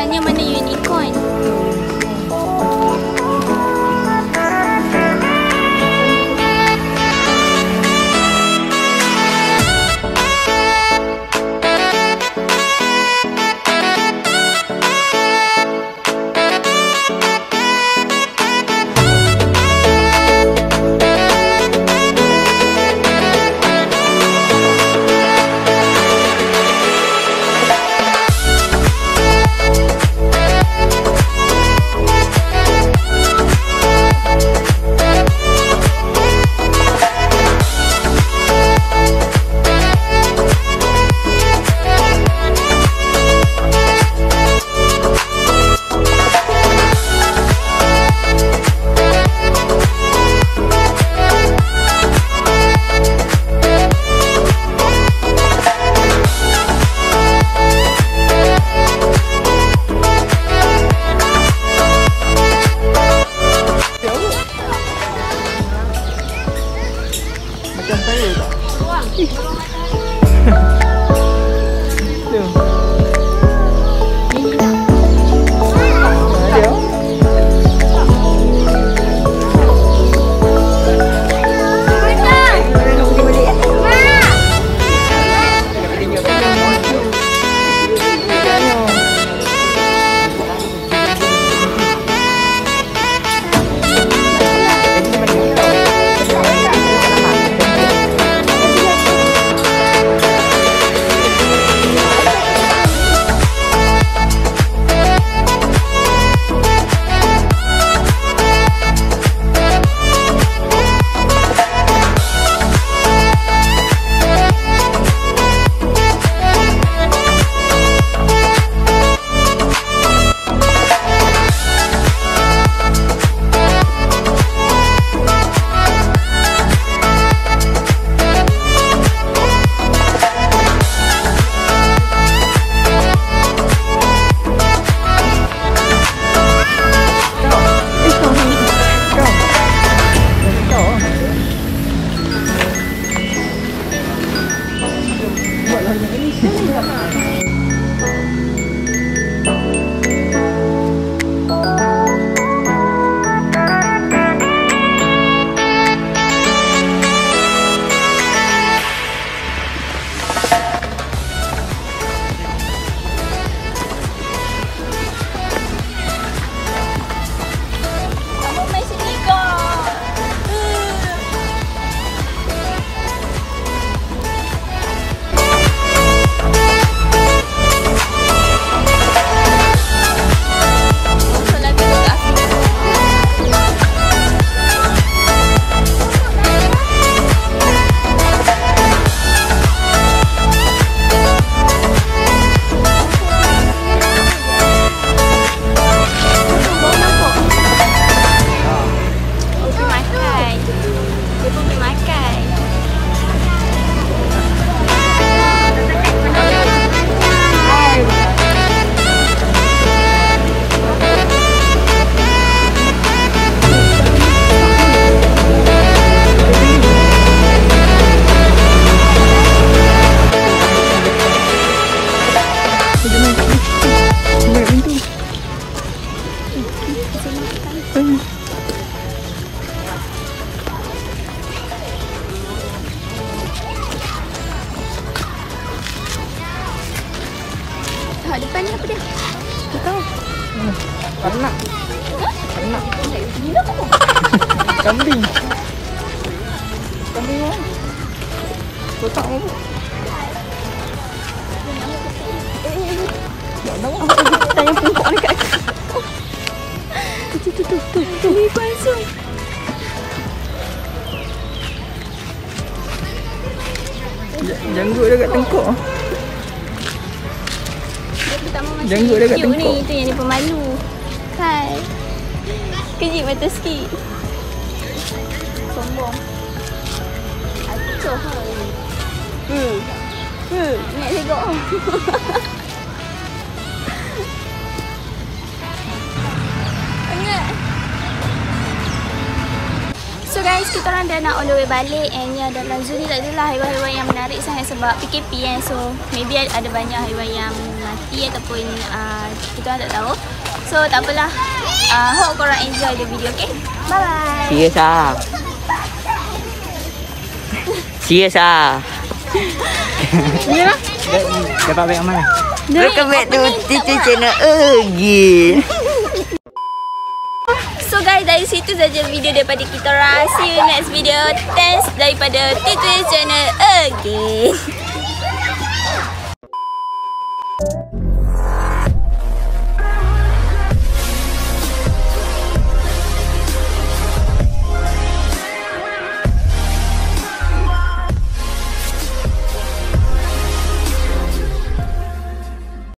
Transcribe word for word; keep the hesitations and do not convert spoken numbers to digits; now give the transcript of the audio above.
Tanya mana unicorn. Macam saya tak? Ha, depan ni apa dia? Tak tahu. Hmm. Ternak. Ha? Ternak. Gila apa? Kambing. Kambing mana? Kotak mana? Tak tahu. Tanya pungkuk dekat aku. Tu tu tu tu tu. Ni palsu. Janggut dia kat tengkuk. Janggut dia kat tengkuk. Ni, tu yang ni pemalu. Hai. Kejip mata sikit. Sombong. Acuh. Hmm. Hmm. Nak tengok. So guys, kita orang dah nak on the way balik. And ya, dalam zoo ni tak adalah haiwan-haiwan yang menarik sangat sebab P K P kan. So maybe ada banyak haiwan yang mati ataupun uh, kita orang tak tahu. So tak apalah. uh, Hope korang enjoy the video. Okay, bye bye. Serius ah. Serius ah. Ya. Dapat baik mana? Welcome back to Teacher Channel again. So guys, dari situ saja video daripada kita orang. See you next video. Thanks daripada Teacher Channel again.